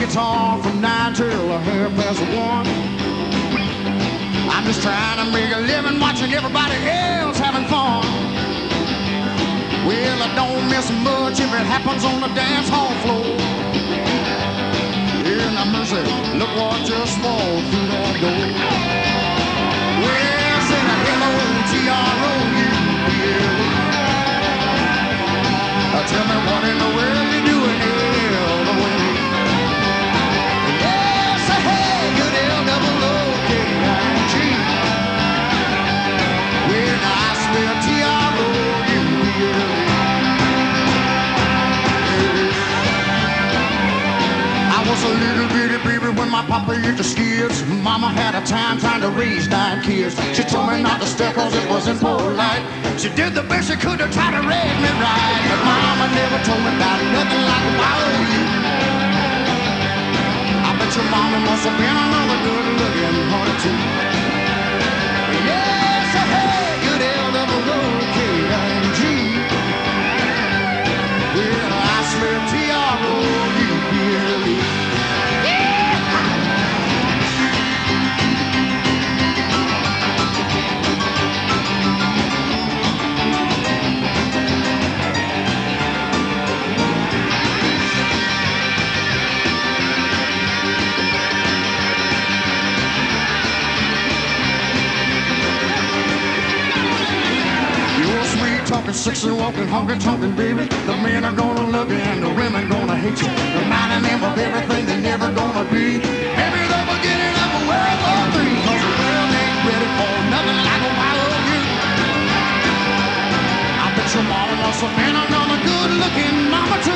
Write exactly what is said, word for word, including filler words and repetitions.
guitar from nine till a half past one. I'm just trying to make a living watching everybody else having fun. Well, I don't miss much if it happens on the dance hall floor. Yeah, now mercy, look what just walked through that door. Well, say hello, T R O U B L E. Uh, tell me what in the world you doing here the way. Yeah, say hey, good L double O K I G. Well, now I spell T R O U B L E. I was a little bitty baby when my papa used to skids. Mama had a time trying to raise nine kids. She told me not to stare cause it wasn't polite. She did the best she could to try to raise me right. But mama never told me about nothing like a wild you. I bet your mama must have been another good looking honey too. Yes, hey, good L double O K I N G. Well, I smell T R O U B L E. Talking sexy, walking, honky, tonkin', baby. The men are gonna love you and the women gonna hate you. Reminding them of everything they're never gonna be. Maybe the beginning of a World War Three. Cause the world ain't ready for nothing like a wild you. I bet your mama must have been another good looking mama too.